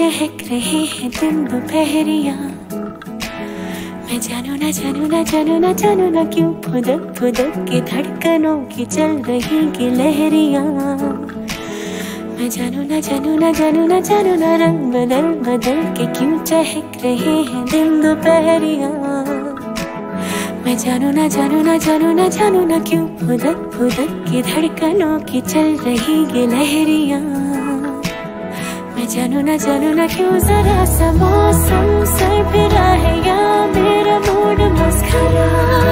चहक रहे हैं दिन दोपहरिया। मैं जानू ना जानू ना जानू ना जानू ना क्यों फुदक फुदक के धड़कनों की चल रही गिलहरियाँ। मैं जानू ना जानू ना जानू ना जानू ना रंग बदल बदल के क्यों चहक रहे हैं दिन दोपहरिया। मैं जानू ना जानू ना जानू ना जानू ना क्यों फुदक फुदक के धड़कनों की चल रही गिलहरियाँ। मैं जानू ना क्यों जरा सा मौसम सरफिरा है या मेरा मूड मस्खरा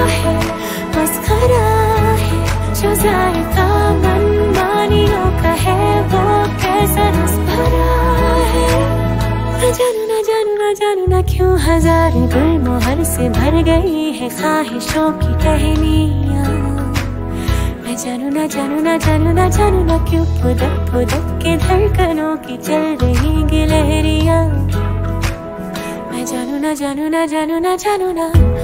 है। जो जायका मनमानियों का है वो कैसा रस भरा है। मैं जानू ना क्यों हजारों गुलमोहर से भर गई है ख्वाहिशों की टहनियाँ। मैं जानू ना क्यों फुदक फुदक के धड़कनों की चल रही गिलहरियाँ। मैं जानू ना